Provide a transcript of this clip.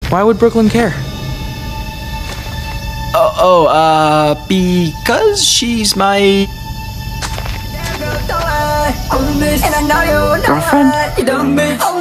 Why would Brooklyn care? Because she's my... girlfriend?